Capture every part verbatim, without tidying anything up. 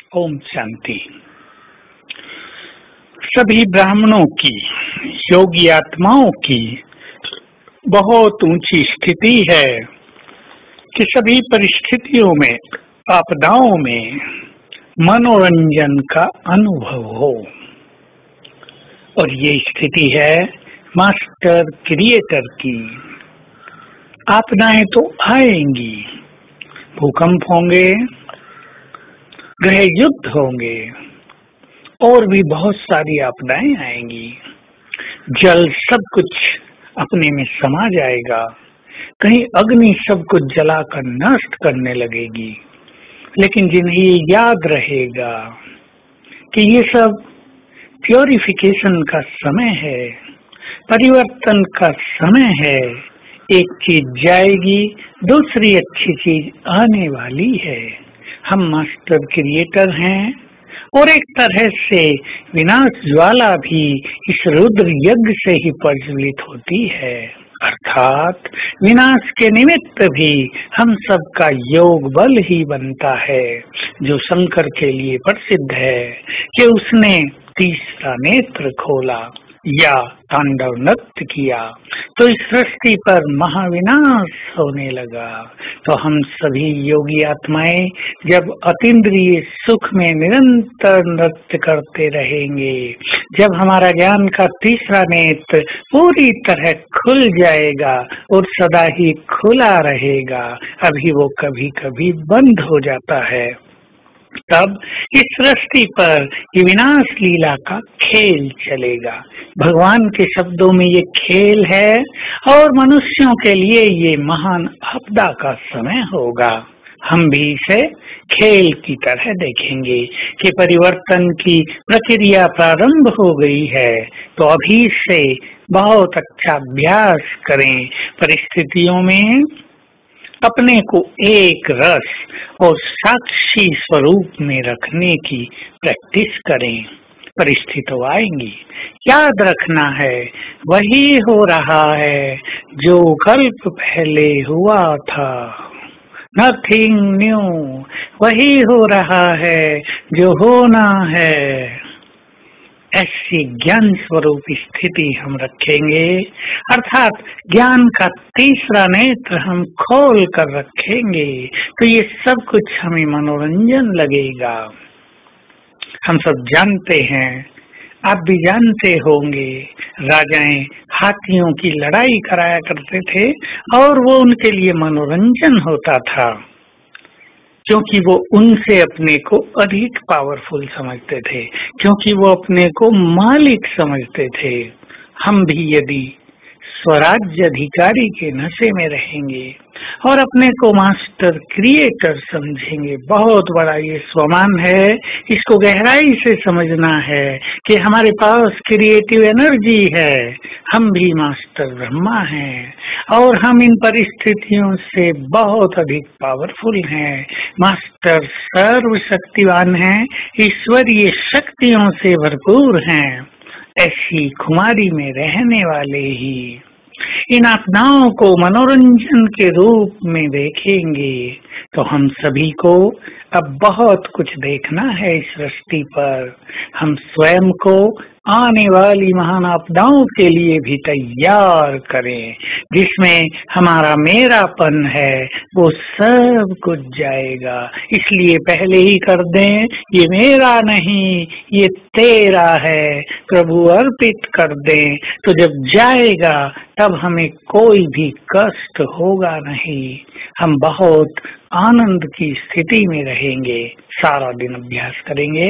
ओम शांति। सभी ब्राह्मणों की, योगी आत्माओं की बहुत ऊंची स्थिति है कि सभी परिस्थितियों में, आपदाओं में मनोरंजन का अनुभव हो। और ये स्थिति है मास्टर क्रिएटर की। आपदाएं तो आएंगी, भूकंप होंगे, गृह युद्ध होंगे और भी बहुत सारी आपदाएं आएंगी। जल सब कुछ अपने में समा जाएगा, कहीं अग्नि सब कुछ जलाकर नष्ट करने लगेगी। लेकिन जिन्हें ये याद रहेगा कि ये सब प्योरिफिकेशन का समय है, परिवर्तन का समय है, एक चीज जाएगी, दूसरी अच्छी चीज आने वाली है। हम मास्टर क्रिएटर हैं और एक तरह से विनाश ज्वाला भी इस रुद्र यज्ञ से ही प्रज्वलित होती है। अर्थात विनाश के निमित्त भी हम सब का योग बल ही बनता है, जो शंकर के लिए प्रसिद्ध है कि उसने तीसरा नेत्र खोला या तांडव नृत्य किया तो इस सृष्टि पर महाविनाश होने लगा। तो हम सभी योगी आत्माएं जब अतीन्द्रिय सुख में निरंतर नृत्य करते रहेंगे, जब हमारा ज्ञान का तीसरा नेत्र पूरी तरह खुल जाएगा और सदा ही खुला रहेगा, अभी वो कभी कभी बंद हो जाता है, तब इस सृष्टि पर ये विनाश लीला का खेल चलेगा। भगवान के शब्दों में ये खेल है और मनुष्यों के लिए ये महान आपदा का समय होगा। हम भी इसे खेल की तरह देखेंगे कि परिवर्तन की प्रक्रिया प्रारंभ हो गई है, तो अभी से बहुत अच्छा अभ्यास करें। परिस्थितियों में अपने को एक रस और साक्षी स्वरूप में रखने की प्रैक्टिस करें। परिस्थिति आएंगी, याद रखना है वही हो रहा है जो कल्प पहले हुआ था। नथिंग न्यू, वही हो रहा है जो होना है। ऐसी ज्ञान स्वरूप स्थिति हम रखेंगे, अर्थात ज्ञान का तीसरा नेत्र हम खोल कर रखेंगे, तो ये सब कुछ हमें मनोरंजन लगेगा। हम सब जानते हैं, आप भी जानते होंगे, राजाएं हाथियों की लड़ाई कराया करते थे और वो उनके लिए मनोरंजन होता था, क्योंकि वो उनसे अपने को अधिक पावरफुल समझते थे, क्योंकि वो अपने को मालिक समझते थे। हम भी यदि स्वराज्य अधिकारी के नशे में रहेंगे और अपने को मास्टर क्रिएटर समझेंगे, बहुत बड़ा ये स्वमान है, इसको गहराई से समझना है कि हमारे पास क्रिएटिव एनर्जी है। हम भी मास्टर ब्रह्मा हैं और हम इन परिस्थितियों से बहुत अधिक पावरफुल हैं। मास्टर सर्वशक्तिवान हैं, ईश्वरीय शक्तियों से भरपूर हैं। ऐसी खुमारी में रहने वाले ही इन आपदाओं को मनोरंजन के रूप में देखेंगे, तो हम सभी को अब बहुत कुछ देखना है इस सृष्टि पर। हम स्वयं को आने वाली महान आपदाओं के लिए भी तैयार करें, जिसमें हमारा मेरापन है वो सब कुछ जाएगा। इसलिए पहले ही कर दें, ये मेरा नहीं ये तेरा है, प्रभु अर्पित कर दें, तो जब जाएगा तब हमें कोई भी कष्ट होगा नहीं। हम बहुत आनंद की स्थिति में रहेंगे। सारा दिन अभ्यास करेंगे।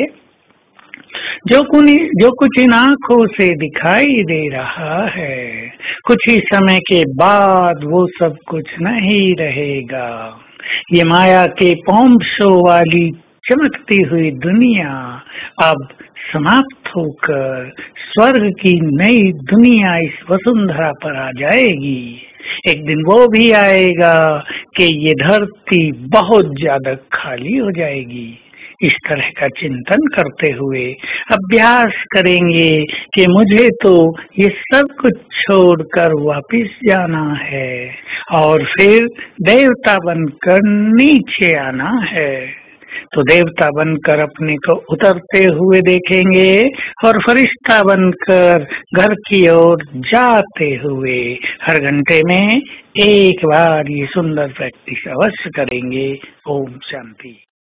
जो कुछ जो कुछ इन आँखों से दिखाई दे रहा है, कुछ ही समय के बाद वो सब कुछ नहीं रहेगा। ये माया के पॉम्प शो वाली चमकती हुई दुनिया अब समाप्त होकर स्वर्ग की नई दुनिया इस वसुंधरा पर आ जाएगी। एक दिन वो भी आएगा कि ये धरती बहुत ज्यादा खाली हो जाएगी। इस तरह का चिंतन करते हुए अभ्यास करेंगे कि मुझे तो ये सब कुछ छोड़कर वापिस जाना है और फिर देवता बनकर नीचे आना है। तो देवता बनकर अपने को उतरते हुए देखेंगे और फरिश्ता बनकर घर की ओर जाते हुए हर घंटे में एक बार ये सुंदर प्रैक्टिस अवश्य करेंगे। ओम शांति।